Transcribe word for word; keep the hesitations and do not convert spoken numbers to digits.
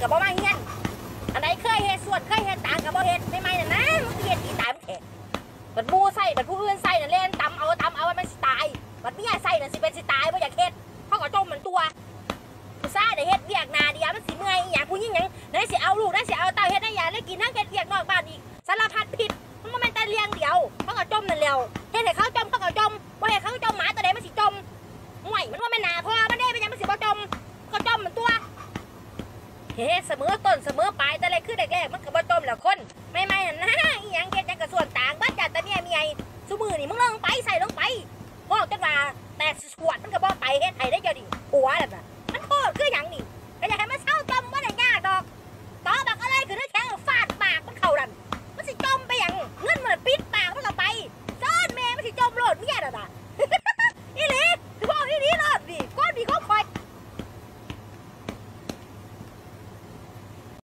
กับบ่มาเฮียนอันไหนเคยเฮ็ดส่วนเคยเฮ็ดต่างกับบ่เฮ็ดไม่ไม่น่ะนะมึงเฮ็ดอีตายมึงแขกบัดมูใส่บัดผู้อื่นใส่น่ะเล่นตำเอาตำเอามันสิตายบัดเมียใส่น่ะสิเป็นสิตายบ่อยากเฮ็ดเขาก็จมมันตัวผู้ชายได้เฮ็ดเวียกนาเดียวมันสิเมื่อยอีหยังผู้หญิงหยังได้สิเอาลูกได้สิเอาเต้าเฮ็ดได้หยังได้กินทั้งเฮ็ดเวียกนอกบ้านอีกสารพัดผิดมันบ่แม่นแต่เลี้ยงเดียวเขาก็จมนั่นแล้วเฮ็ดให้เขาจมเขาก็จมบ่ให้เขาจมหมาตัวใดมันสิจมห่วยมันว่าแม่นหน้าพ่อมันได้เป็นหยังมันสิบ่จมก็จมมันตัวเฮ้เสมอต้นเสมอปลายแต่อะไรคือแรกๆมันก็บ่จมแล้วคนไม่ไม่นะอีหยังเฮ็ดจังกระส่วนต่างบ้านจัดแต่เมียเมียซุมือนี่มึงลงไปใส่ลงไปพอกจังว่าแต่สวดมันก็บ่ไปเฮ็ดให้ได้เจ้าดิหัวนั่นน่ะ